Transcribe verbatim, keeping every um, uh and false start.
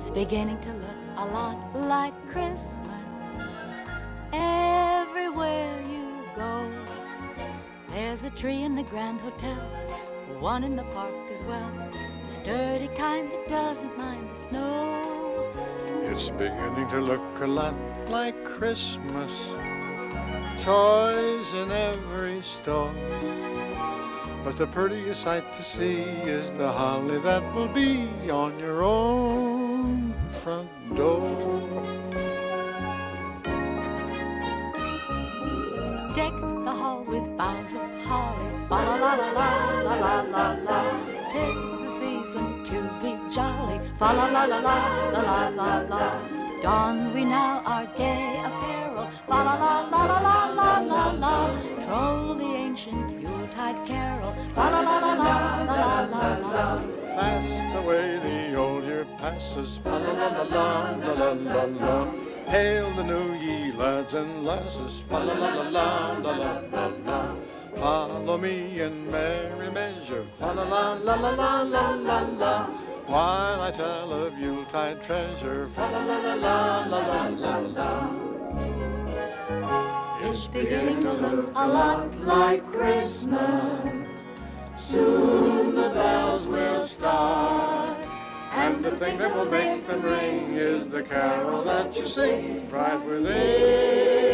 It's beginning to look a lot like Christmas everywhere you go. There's a tree in the Grand Hotel, one in the park as well, the sturdy kind that doesn't mind the snow. It's beginning to look a lot like Christmas, toys in every store. But the prettiest sight to see is the holly that will be on your own front door. Deck the hall with boughs of holly, fa la la la la la la la la. 'Tis the season to be jolly, fa la la la la la la la la. Don we now our gay apparel, fa la la la la la la la la. Troll the ancient Yuletide carol, fa la la la la la la la. Fast away the old year passes, fa la la la la la la la. Hail the new ye lads and lasses, fa la la la la la la la. Follow me in merry measure, fa la la la la la la la la. While I tell of Yuletide treasure, fa la la la la la la la la. It's beginning to look a lot like Christmas. Soon the bells will start, And the thing that will make them ring is the carol that you sing right within